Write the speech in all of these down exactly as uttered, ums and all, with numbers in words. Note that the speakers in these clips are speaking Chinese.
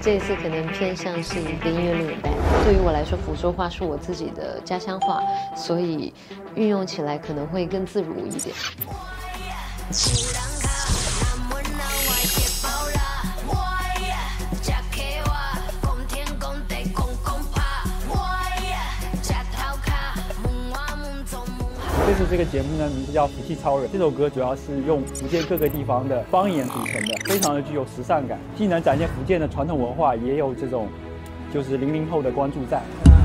这一次可能偏向是一个音乐录影带。对于我来说，福州话是我自己的家乡话，所以运用起来可能会更自如一点。 这次这个节目呢，名字叫《福气超人》。这首歌主要是用福建各个地方的方言组成的，非常的具有时尚感，既能展现福建的传统文化，也有这种就是零零后的关注在。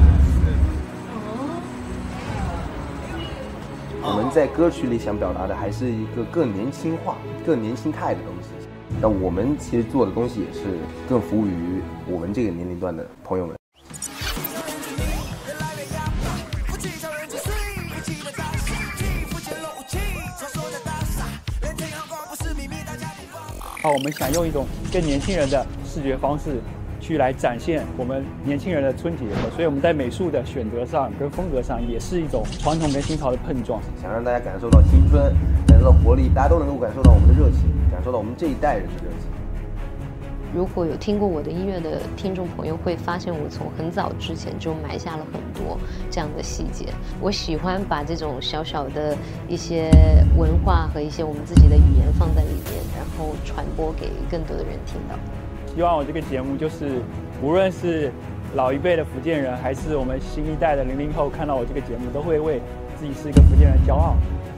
我们在歌曲里想表达的还是一个更年轻化、更年轻态的东西。那我们其实做的东西也是更服务于我们这个年龄段的朋友们。 好，我们想用一种更年轻人的视觉方式去来展现我们年轻人的春节，所以我们在美术的选择上跟风格上也是一种传统跟新潮的碰撞， 想让大家感受到青春，感受到活力，大家都能够感受到我们的热情，感受到我们这一代人的热情。 如果有听过我的音乐的听众朋友会发现，我从很早之前就埋下了很多这样的细节。我喜欢把这种小小的一些文化和一些我们自己的语言放在里面，然后传播给更多的人听到。 希望我这个节目就是，无论是老一辈的福建人，还是我们新一代的零零后，看到我这个节目，都会为自己是一个福建人骄傲。